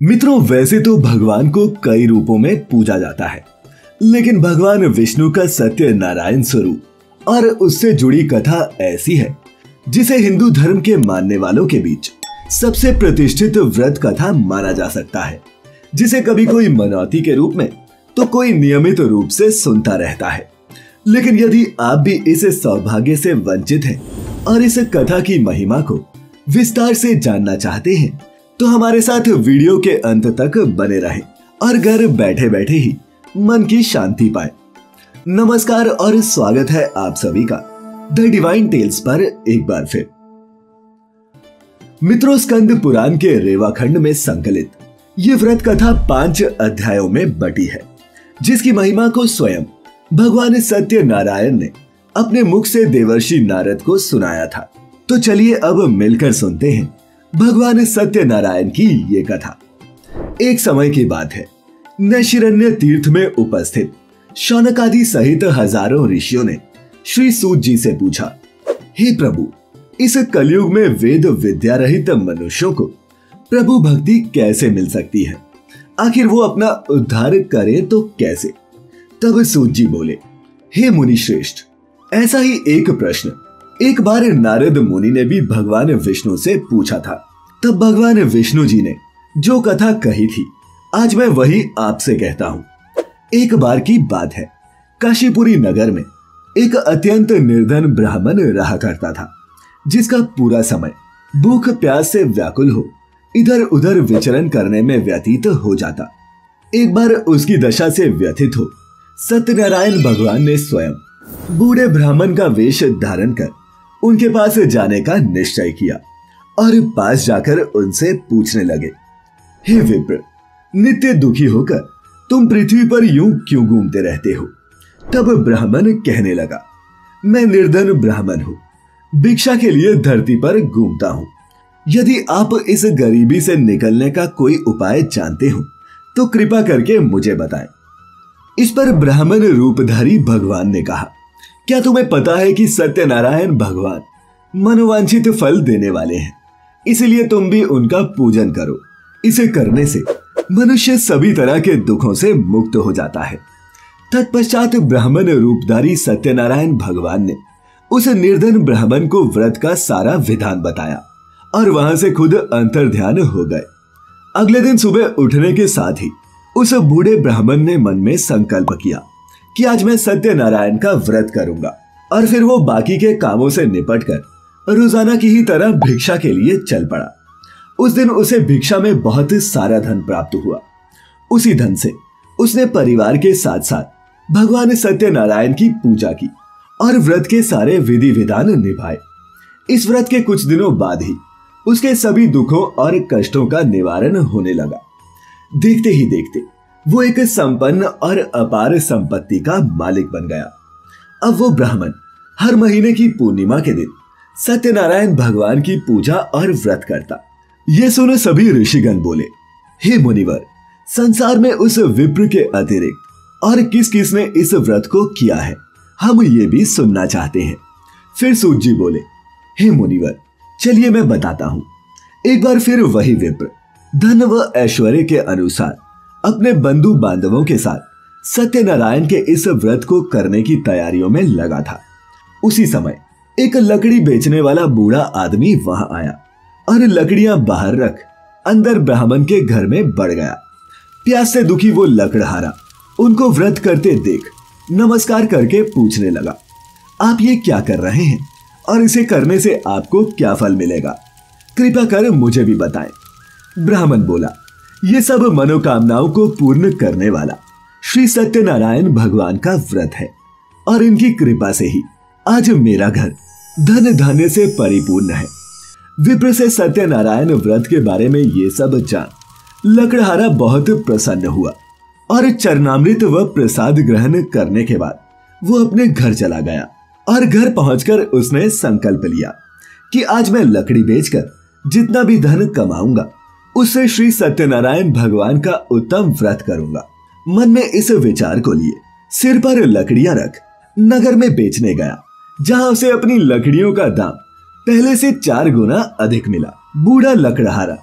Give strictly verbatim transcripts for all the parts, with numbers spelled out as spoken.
मित्रों, वैसे तो भगवान को कई रूपों में पूजा जाता है, लेकिन भगवान विष्णु का सत्यनारायण स्वरूप और उससे जुड़ी कथा ऐसी है जिसे हिंदू धर्म के मानने वालों के बीच सबसे प्रतिष्ठित व्रत कथा माना जा सकता है, जिसे कभी कोई मनौती के रूप में तो कोई नियमित रूप से सुनता रहता है। लेकिन यदि आप भी इस सौभाग्य से वंचित हैं और इस कथा की महिमा को विस्तार से जानना चाहते हैं, तो हमारे साथ वीडियो के अंत तक बने रहें और घर बैठे बैठे ही मन की शांति पाए। नमस्कार और स्वागत है आप सभी का द डिवाइन टेल्स पर एक बार फिर। मित्रों, स्कंद पुराण के रेवाखंड में संकलित ये व्रत कथा पांच अध्यायों में बटी है, जिसकी महिमा को स्वयं भगवान सत्यनारायण ने अपने मुख से देवर्षि नारद को सुनाया था। तो चलिए अब मिलकर सुनते हैं भगवान सत्यनारायण की ये कथा। एक समय की बात है, नैशिरण्य तीर्थ में उपस्थित शौनक आदि सहित हजारों ऋषियों ने श्री सूत जी से पूछा, हे प्रभु, इस कलयुग में वेद विद्या रहित मनुष्यों को प्रभु भक्ति कैसे मिल सकती है? आखिर वो अपना उद्धार करे तो कैसे? तब सूत जी बोले, हे मुनि श्रेष्ठ, ऐसा ही एक प्रश्न एक बार नारद मुनि ने भी भगवान विष्णु से पूछा था। तब भगवान विष्णु जी ने जो कथा कही थी, आज मैं वही आपसे कहता हूं। एक बार की बात है, काशीपुरी नगर में एक अत्यंत निर्धन ब्राह्मण रहा करता था, जिसका पूरा समय भूख प्यास से व्याकुल हो इधर उधर विचरण करने में व्यतीत हो जाता। एक बार उसकी दशा से व्यथित हो सत्यनारायण भगवान ने स्वयं बूढ़े ब्राह्मण का वेश धारण कर उनके पास जाने का निश्चय किया और पास जाकर उनसे पूछने लगे, हे विप्र, नित्य दुखी होकर तुम पृथ्वी पर यूं क्यों घूमते रहते हो? तब ब्राह्मण कहने लगा, मैं निर्धन ब्राह्मण हूं, भिक्षा के लिए धरती पर घूमता हूं। यदि आप इस गरीबी से निकलने का कोई उपाय जानते हो तो कृपा करके मुझे बताएं। इस पर ब्राह्मण रूपधारी भगवान ने कहा, क्या तुम्हें पता है कि सत्यनारायण भगवान मनोवांछित फल देने वाले हैं, इसलिए तुम भी उनका पूजन करो। इसे करने से मनुष्य सभी तरह के दुखों से मुक्त हो जाता है। तत्पश्चात ब्राह्मण रूपधारी सत्यनारायण भगवान ने उस निर्धन ब्राह्मण को व्रत का सारा विधान बताया और वहां से खुद अंतर्ध्यान हो गए। अगले दिन सुबह उठने के साथ ही उस बूढ़े ब्राह्मण ने मन में संकल्प किया कि आज मैं सत्यनारायण का व्रत करूंगा, और फिर वो बाकी के कामों से निपटकर रोजाना की ही तरह भिक्षा के लिए चल पड़ा। उस दिन उसे भिक्षा में बहुत सारा धन प्राप्त हुआ। उसी धन से उसने परिवार के साथ साथ भगवान सत्यनारायण की पूजा की और व्रत के सारे विधि विधान निभाए। इस व्रत के कुछ दिनों बाद ही उसके सभी दुखों और कष्टों का निवारण होने लगा। देखते ही देखते वो एक संपन्न और अपार संपत्ति का मालिक बन गया। अब वो ब्राह्मण हर महीने की पूर्णिमा के दिन सत्यनारायण भगवान की पूजा और व्रत करता। ये सुने सभी ऋषिगण बोले, हे मुनिवर, संसार में उस विप्र के अतिरिक्त और किस किस ने इस व्रत को किया है, हम ये भी सुनना चाहते हैं। फिर सूत जी बोले, हे मुनिवर, चलिए मैं बताता हूं। एक बार फिर वही विप्र धन व ऐश्वर्य के अनुसार अपने बंधु बांधवों के साथ सत्यनारायण के इस व्रत को करने की तैयारियों में लगा था। उसी समय एक लकड़ी बेचने वाला बूढ़ा आदमी वहां आया और लकड़ियां बाहर रख अंदर ब्राह्मण के घर में बढ़ गया। प्यास से दुखी वो लकड़हारा उनको व्रत करते देख नमस्कार करके पूछने लगा, आप ये क्या कर रहे हैं और इसे करने से आपको क्या फल मिलेगा? कृपा कर मुझे भी बताएं। ब्राह्मण बोला, ये सब मनोकामनाओं को पूर्ण करने वाला श्री सत्यनारायण भगवान का व्रत है, और इनकी कृपा से ही आज मेरा घर धन धान्य से परिपूर्ण है। विप्र से सत्यनारायण व्रत के बारे में ये सब जान लकड़हारा बहुत प्रसन्न हुआ और चरणामृत व प्रसाद ग्रहण करने के बाद वो अपने घर चला गया। और घर पहुंचकर उसने संकल्प लिया कि आज मैं लकड़ी बेचकर जितना भी धन कमाऊंगा उससे श्री सत्यनारायण भगवान का उत्तम व्रत करूंगा। मन में इस विचार को लिए सिर पर लकड़ियां रख नगर में बेचने गया, जहां उसे अपनी लकड़ियों का दाम पहले से चार गुना अधिक मिला। बूढ़ा लकड़हारा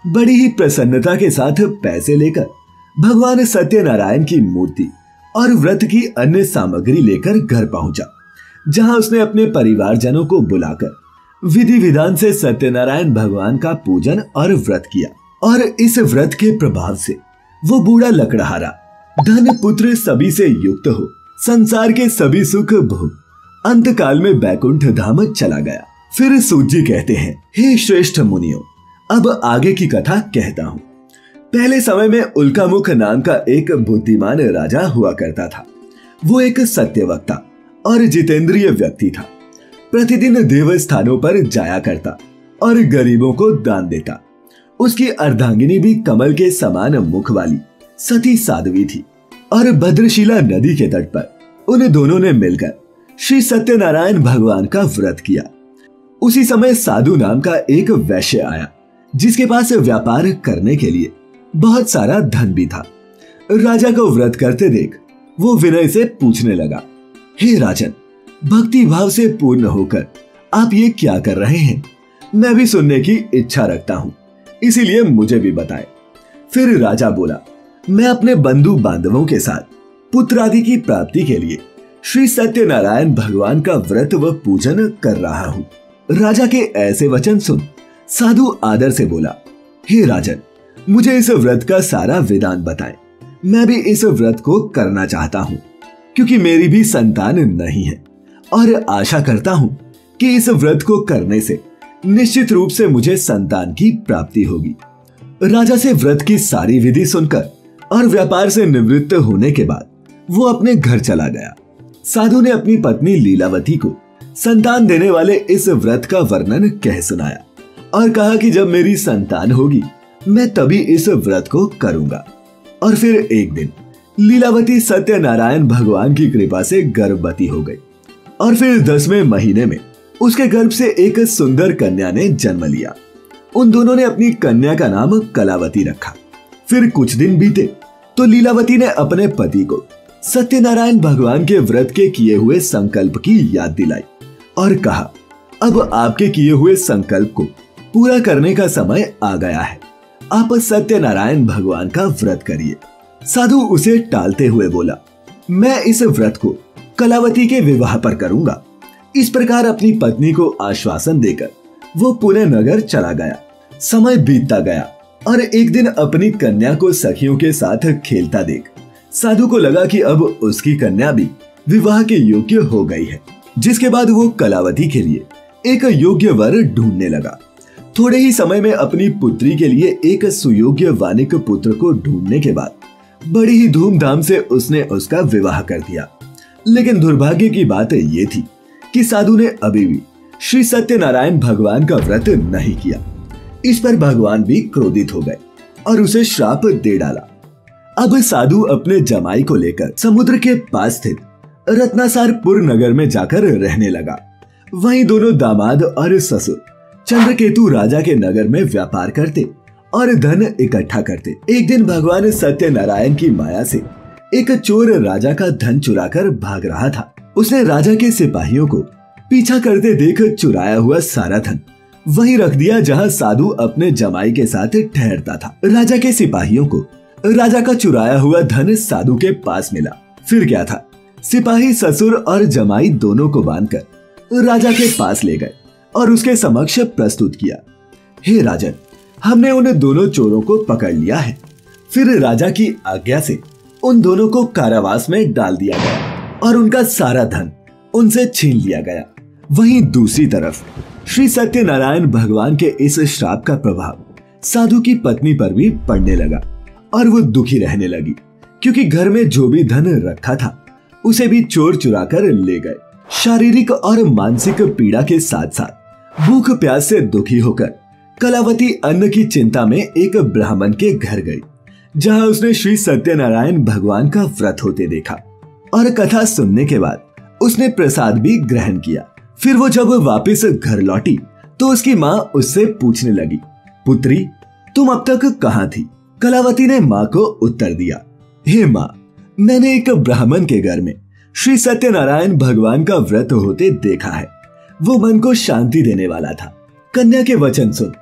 बड़ी ही प्रसन्नता के साथ पैसे लेकर भगवान सत्यनारायण की मूर्ति और व्रत की अन्य सामग्री लेकर घर पहुंचा, जहां उसने अपने परिवारजनों को बुलाकर विधि विधान से सत्यनारायण भगवान का पूजन और व्रत किया। और इस व्रत के प्रभाव से वो बूढ़ा लकड़हारा धन पुत्र सभी से युक्त हो संसार के सभी सुख भोग अंत काल में बैकुंठ धाम चला गया। फिर सूत जी कहते हैं, हे श्रेष्ठ मुनियों, अब आगे की कथा कहता हूँ। पहले समय में उल्कामुख नाम का एक बुद्धिमान राजा हुआ करता था। वो एक सत्यवक्ता और जितेंद्रिय व्यक्ति था। प्रतिदिन देव स्थानों पर जाया करता और गरीबों को दान देता। उसकी अर्धांगिनी भी कमल के समान मुख वाली सती साध्वी थी और भद्रशिला नदी के तट पर उन दोनों ने मिलकर श्री सत्यनारायण भगवान का व्रत किया। उसी समय साधु नाम का एक वैश्य आया, जिसके पास व्यापार करने के लिए बहुत सारा धन भी था। राजा को व्रत करते देख वो विनय से पूछने लगा, हे राजन, भक्ति भाव से पूर्ण होकर आप ये क्या कर रहे हैं? मैं भी सुनने की इच्छा रखता हूं, इसीलिए मुझे भी बताएं। फिर राजा बोला, मैं अपने बंधु बांधवों के साथ पुत्र आदि की प्राप्ति के लिए श्री सत्यनारायण भगवान का व्रत व पूजन कर रहा हूँ। राजा के ऐसे वचन सुन साधु आदर से बोला, हे राजन, मुझे इस व्रत का सारा विधान बताएं। मैं भी इस व्रत को करना चाहता हूँ, क्योंकि मेरी भी संतान नहीं है और आशा करता हूँ कि इस व्रत को करने से निश्चित रूप से मुझे संतान की प्राप्ति होगी। राजा से व्रत की सारी विधि सुनकर और व्यापार से निवृत्त होने के बाद वो अपने घर चला गया। साधु ने अपनी पत्नी लीलावती को संतान देने वाले इस व्रत का वर्णन कह सुनाया और कहा कि जब मेरी संतान होगी मैं तभी इस व्रत को करूंगा। और फिर एक दिन लीलावती सत्यनारायण भगवान की कृपा से गर्भवती हो गई और फिर दसवें महीने में उसके गर्भ से एक सुंदर कन्या ने जन्म लिया। उन दोनों ने अपनी कन्या का नाम कलावती रखा। फिर कुछ दिन बीते तो लीलावती ने अपने पति को सत्यनारायण भगवान के व्रत के किए हुए संकल्प की याद दिलाई और कहा, अब आपके किए हुए संकल्प को पूरा करने का समय आ गया है, आप सत्यनारायण भगवान का व्रत करिए। साधु उसे टालते हुए बोला, मैं इस व्रत को कलावती के विवाह पर करूंगा। इस प्रकार अपनी पत्नी को आश्वासन देकर वो पुणे नगर चला गया। समय बीतता गया और एक दिन अपनी कन्या को सखियों के साथ खेलता देख साधु को लगा कि अब उसकी कन्या भी विवाह के योग्य हो गई है, जिसके बाद वो कलावती के लिए एक योग्य वर ढूंढने लगा। थोड़े ही समय में अपनी पुत्री के लिए एक सुयोग्य वानिक पुत्र को ढूंढने के बाद बड़ी ही धूमधाम से उसने उसका विवाह कर दिया। लेकिन दुर्भाग्य की बात ये थी कि साधु ने अभी भी श्री सत्यनारायण भगवान का व्रत नहीं किया। इस पर भगवान भी क्रोधित हो गए और उसे श्राप दे डाला। अब साधु अपने जमाई को लेकर समुद्र के पास स्थित रत्नासारपुर नगर में जाकर रहने लगा। वहीं दोनों दामाद और ससुर चंद्रकेतु राजा के नगर में व्यापार करते और धन इकट्ठा करते। एक दिन भगवान सत्यनारायण की माया से एक चोर राजा का धन चुराकर भाग रहा था। उसने राजा के सिपाहियों को पीछा करते देख चुराया हुआ सारा धन वहीं रख दिया जहां साधु अपने जमाई के साथ ठहरता था। राजा के सिपाहियों को राजा का चुराया हुआ धन साधु के पास मिला। फिर क्या था, सिपाही ससुर और जमाई दोनों को बांधकर राजा के पास ले गए और उसके समक्ष प्रस्तुत किया, हे राजन, हमने उन दोनों चोरों को पकड़ लिया है। फिर राजा की आज्ञा से उन दोनों को कारावास में डाल दिया गया और उनका सारा धन उनसे छीन लिया गया। वहीं दूसरी तरफ श्री सत्यनारायण भगवान के इस श्राप का प्रभाव साधु की पत्नी पर भी पड़ने लगा और वो दुखी रहने लगी, क्योंकि घर में जो भी धन रखा था उसे भी चोर चुरा कर ले गए। शारीरिक और मानसिक पीड़ा के साथ साथ भूख प्यास से दुखी होकर कलावती अन्न की चिंता में एक ब्राह्मण के घर गई, जहां उसने श्री सत्यनारायण भगवान का व्रत होते देखा और कथा सुनने के बाद उसने प्रसाद भी ग्रहण किया। फिर वो जब वापस घर लौटी तो उसकी माँ उससे पूछने लगी, पुत्री, तुम अब तक कहाँ थी? कलावती ने माँ को उत्तर दिया, हे माँ, मैंने एक ब्राह्मण के घर में श्री सत्यनारायण भगवान का व्रत होते देखा है। वो मन को शांति देने वाला था। कन्या के वचन सुन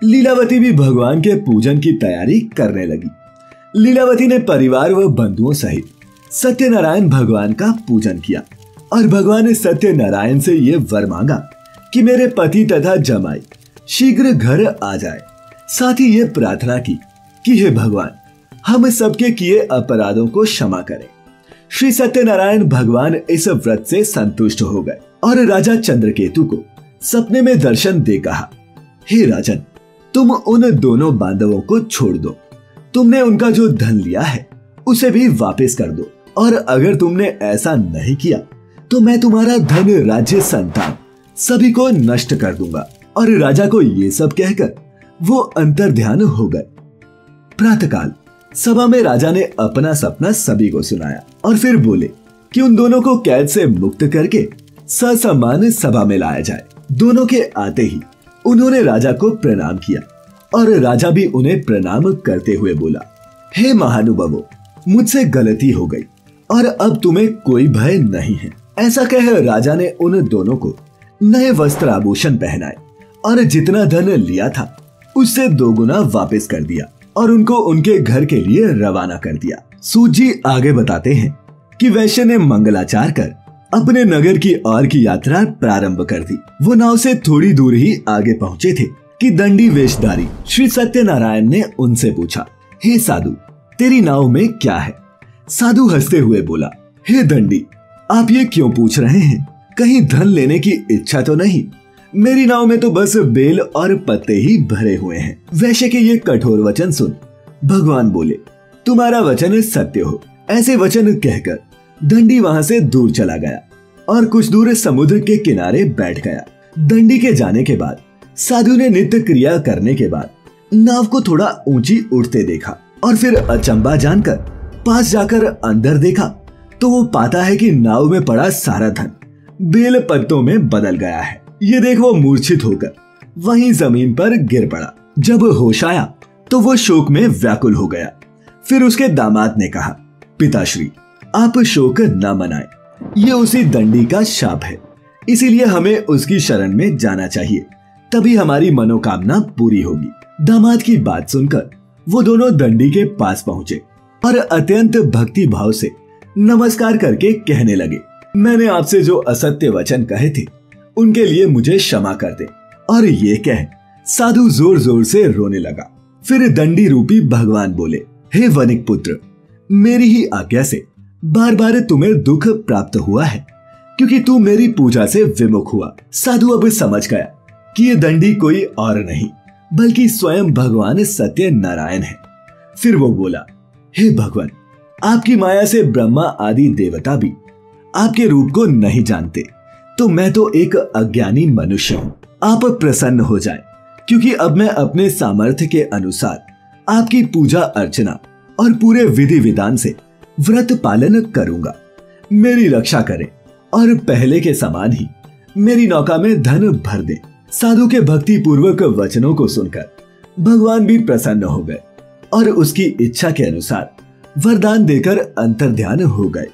लीलावती भी भगवान के पूजन की तैयारी करने लगी। लीलावती ने परिवार व बंधुओं सहित सत्यनारायण भगवान का पूजन किया और भगवान ने सत्यनारायण से ये वर मांगा कि मेरे पति तथा जमाई शीघ्र घर आ जाए। साथ ही ये प्रार्थना की कि हे भगवान, हम सबके किए अपराधों को क्षमा करें। श्री सत्यनारायण भगवान इस व्रत से संतुष्ट हो गए और राजा चंद्रकेतु को सपने में दर्शन दे कहा, हे राजन, तुम उन दोनों बांधवों को छोड़ दो। तुमने उनका जो धन लिया है उसे भी वापस कर दो, और अगर तुमने ऐसा नहीं किया तो मैं तुम्हारा धन, राज्य, संतान सभी को नष्ट कर दूंगा। और राजा को ये सब कहकर वो अंतर्ध्यान हो गए। प्रातःकाल सभा में राजा ने अपना सपना सभी को सुनाया और फिर बोले कि उन दोनों को कैद से मुक्त करके ससम्मान सभा में लाया जाए। दोनों के आते ही उन्होंने राजा को प्रणाम किया और राजा भी उन्हें प्रणाम करते हुए बोला, हे महानुभावों, मुझसे गलती हो गई और अब तुम्हें कोई भय नहीं है। ऐसा कह राजा ने उन दोनों को नए वस्त्र आभूषण पहनाए और जितना धन लिया था उससे दोगुना वापस कर दिया और उनको उनके घर के लिए रवाना कर दिया। सूत जी आगे बताते हैं कि वैश्य ने मंगलाचार कर अपने नगर की ओर की यात्रा प्रारंभ कर दी। वो नाव से थोड़ी दूर ही आगे पहुंचे थे कि दंडी वेशधारी श्री सत्यनारायण ने उनसे पूछा, हे साधु, तेरी नाव में क्या है? साधु हंसते हुए बोला, हे दंडी, आप ये क्यों पूछ रहे हैं? कहीं धन लेने की इच्छा तो नहीं? मेरी नाव में तो बस बेल और पत्ते ही भरे हुए हैं। वैश्य के ये कठोर वचन सुन भगवान बोले, तुम्हारा वचन सत्य हो। ऐसे वचन कहकर दंडी वहां से दूर चला गया और कुछ दूर समुद्र के किनारे बैठ गया। दंडी के जाने के बाद साधु ने नित्य क्रिया करने के बाद नाव को थोड़ा ऊंची उठते देखा और फिर अचंबा जानकर पास जाकर अंदर देखा तो वो पाता है कि नाव में पड़ा सारा धन बेल पत्तों में बदल गया है। ये देख वो मूर्छित होकर वहीं जमीन पर गिर पड़ा। जब होश आया तो वो शोक में व्याकुल हो गया। फिर उसके दामाद ने कहा, पिताश्री, आप शोक न मनाएं, ये उसी दंडी का शाप है, इसीलिए हमें उसकी शरण में जाना चाहिए, तभी हमारी मनोकामना पूरी होगी। दामाद की बात सुनकर वो दोनों दंडी के पास पहुंचे और अत्यंत भक्ति भाव से नमस्कार करके कहने लगे, मैंने आपसे जो असत्य वचन कहे थे उनके लिए मुझे क्षमा कर दे। और ये कह साधु जोर जोर से रोने लगा। फिर दंडी रूपी भगवान बोले, हे वनिक पुत्र, मेरी ही आज्ञा से बार बार तुम्हें दुख प्राप्त हुआ है क्योंकि तू मेरी पूजा से विमुख हुआ। साधु अब समझ गया कि ये दंडी कोई और नहीं बल्कि स्वयं भगवान सत्य नारायण है। फिर वो बोला, हे भगवान, आपकी माया से ब्रह्मा आदि देवता भी आपके रूप को नहीं जानते, तो मैं तो एक अज्ञानी मनुष्य हूँ। आप प्रसन्न हो जाएं, क्योंकि अब मैं अपने सामर्थ्य के अनुसार आपकी पूजा अर्चना और पूरे विधि विधान से व्रत पालन करूंगा। मेरी रक्षा करें और पहले के समान ही मेरी नौका में धन भर दे। साधु के भक्ति पूर्वक वचनों को सुनकर भगवान भी प्रसन्न हो गए और उसकी इच्छा के अनुसार वरदान देकर अंतर्ध्यान हो गए।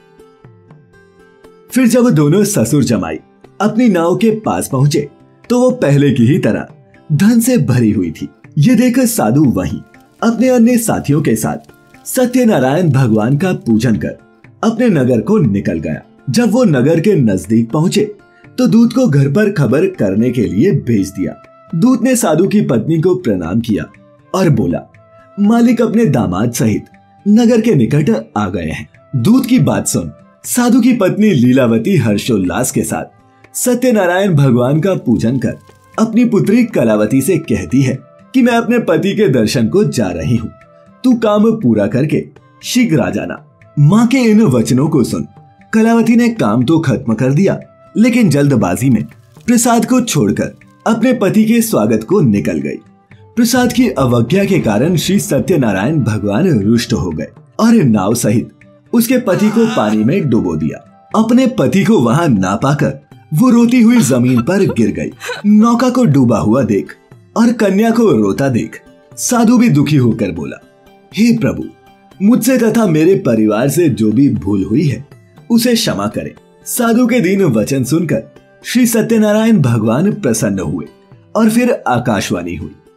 फिर जब दोनों ससुर जमाई अपनी नाव के पास पहुंचे तो वो पहले की ही तरह धन से भरी हुई थी। ये देखकर साधु वहीं अपने अन्य साथियों के साथ सत्यनारायण भगवान का पूजन कर अपने नगर को निकल गया। जब वो नगर के नजदीक पहुंचे तो दूत को घर पर खबर करने के लिए भेज दिया। दूत ने साधु की पत्नी को प्रणाम किया और बोला, मालिक अपने दामाद सहित नगर के निकट आ गए हैं। दूत की बात सुन साधु की पत्नी लीलावती हर्षोल्लास के साथ सत्यनारायण भगवान का पूजन कर अपनी पुत्री कलावती से कहती है कि मैं अपने पति के दर्शन को जा रही हूँ, तू काम पूरा करके शीघ्र आ जाना। माँ के इन वचनों को सुन कलावती ने काम तो खत्म कर दिया, लेकिन जल्दबाजी में प्रसाद को छोड़कर अपने पति के स्वागत को निकल गई। प्रसाद की अवज्ञा के कारण श्री सत्यनारायण भगवान रुष्ट हो गए और नाव सहित उसके पति को पानी में डुबो दिया। अपने पति को वहां ना पाकर वो रोती हुई जमीन पर गिर गई। नौका को डूबा हुआ देख और कन्या को रोता देख साधु भी दुखी होकर बोला, हे प्रभु, मुझसे तथा मेरे परिवार से जो भी भूल हुई है उसे क्षमा करें। साधु के दीन वचन सुनकर श्री सत्यनारायण भगवान प्रसन्न हुए और फिर आकाशवाणी हुई,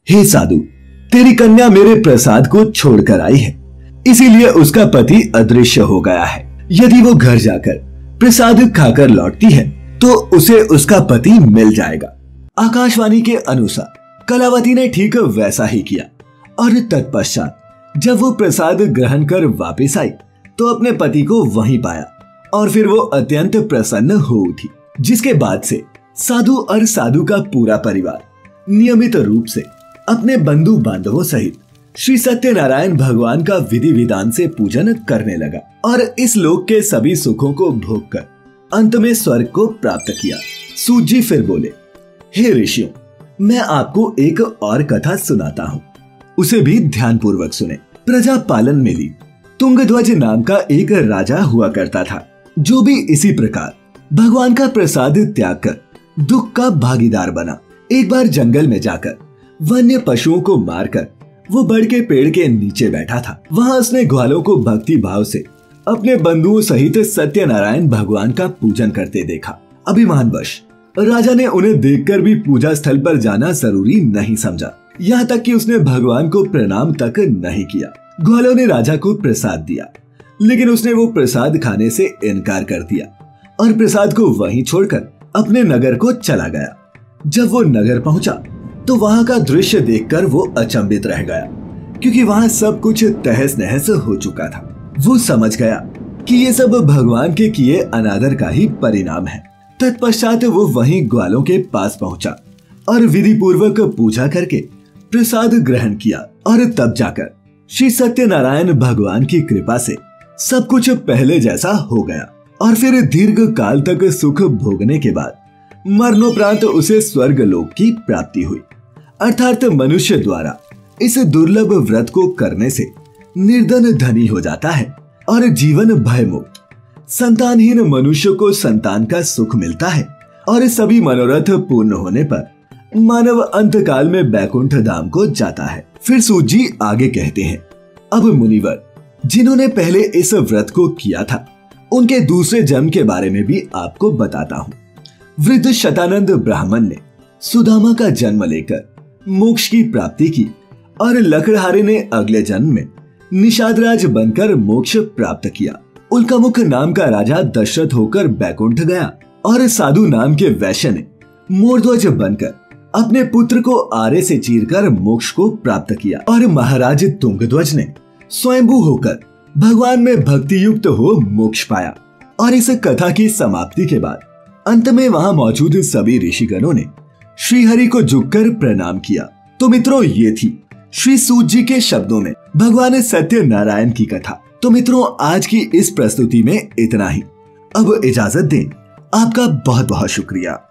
हे साधु, तेरी कन्या मेरे प्रसाद को छोड़कर आई है, इसीलिए उसका पति अदृश्य हो गया है। यदि वो घर जाकर प्रसाद खाकर लौटती है तो उसे उसका पति मिल जाएगा। आकाशवाणी के अनुसार कलावती ने ठीक वैसा ही किया और तत्पश्चात जब वो प्रसाद ग्रहण कर वापस आई तो अपने पति को वहीं पाया और फिर वो अत्यंत प्रसन्न हो उठी। जिसके बाद से साधु और साधु का पूरा परिवार नियमित रूप से अपने बंधु बांधवों सहित श्री सत्यनारायण भगवान का विधि विधान से पूजन करने लगा और इस लोक के सभी सुखों को भोग कर अंत में स्वर्ग को प्राप्त किया। सूत जी फिर बोले, हे ऋषियों, मैं आपको एक और कथा सुनाता हूँ, उसे भी ध्यान पूर्वक सुने। प्रजा पालन में ली तुंगध्वज नाम का एक राजा हुआ करता था, जो भी इसी प्रकार भगवान का प्रसाद त्याग कर दुख का भागीदार बना। एक बार जंगल में जाकर वन्य पशुओं को मारकर वो बड़ के पेड़ के नीचे बैठा था। वहां उसने ग्वालों को भक्ति भाव से अपने बंधुओं सहित सत्यनारायण भगवान का पूजन करते देखा। अभिमानवश राजा ने उन्हें देखकर भी पूजा स्थल पर जाना जरूरी नहीं समझा, यहाँ तक कि उसने भगवान को प्रणाम तक नहीं किया। ग्वालों ने राजा को प्रसाद दिया, लेकिन उसने वो प्रसाद खाने से इनकार कर दिया और प्रसाद को वहीं छोड़कर अपने नगर को चला गया। जब वो नगर पहुंचा तो वहां का दृश्य देखकर वो अचंभित रह गया, क्योंकि वहां सब कुछ तहस नहस हो चुका था। वो समझ गया कि ये सब भगवान के किए अनादर का ही परिणाम है। तत्पश्चात वो वहीं ग्वालों के पास पहुंचा और विधि पूर्वक पूजा करके प्रसाद ग्रहण किया और तब जाकर श्री सत्यनारायण भगवान की कृपा से सब कुछ पहले जैसा हो गया और फिर दीर्घ काल तक सुख भोगने के बाद मरणोपरांत उसे स्वर्ग लोक की प्राप्ति हुई। अर्थात मनुष्य द्वारा इस दुर्लभ व्रत को करने से निर्धन धनी हो जाता है और जीवन भयमुक्त संतानहीन मनुष्य को संतान का सुख मिलता है और सभी मनोरथ पूर्ण होने पर मानव अंत काल में बैकुंठ धाम को जाता है। फिर सूत जी आगे कहते हैं, अब मुनिवर जिन्होंने पहले इस व्रत को किया था उनके दूसरे जन्म के बारे में भी आपको बताता हूँ। वृद्ध शतानंद ब्राह्मण ने सुदामा का जन्म लेकर मोक्ष की प्राप्ति की और लकड़हारे ने अगले जन्म में निषादराज बनकर मोक्ष प्राप्त किया। उल्कामुख नाम का राजा दशरथ होकर बैकुंठ गया और साधु नाम के वैश्य ने मोरध्वज बनकर अपने पुत्र को आरे से चीरकर मोक्ष को प्राप्त किया और महाराज तुंगध्वज ने स्वयंभू होकर भगवान में भक्ति युक्त हो मोक्ष पाया। और इस कथा की समाप्ति के बाद अंत में वहां मौजूद सभी ऋषिगणों ने श्रीहरि को झुककर प्रणाम किया। तो मित्रों, ये थी श्री सूत जी के शब्दों में भगवान सत्यनारायण की कथा। तो मित्रों, आज की इस प्रस्तुति में इतना ही। अब इजाजत दें, आपका बहुत बहुत शुक्रिया।